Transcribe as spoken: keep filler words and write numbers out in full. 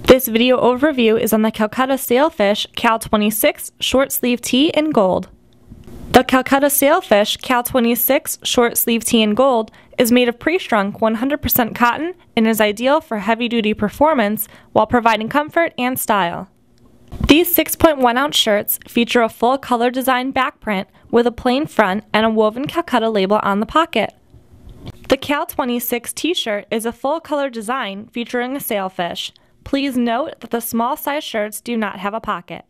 This video overview is on the Calcutta Sailfish CAL twenty-six short sleeve tee in gold. The Calcutta Sailfish CAL twenty-six short sleeve tee in gold is made of pre-shrunk one hundred percent cotton and is ideal for heavy-duty performance while providing comfort and style. These six point one ounce shirts feature a full color design back print with a plain front and a woven Calcutta label on the pocket. The CAL twenty-six t-shirt is a full color design featuring a sailfish. Please note that the small size shirts do not have a pocket.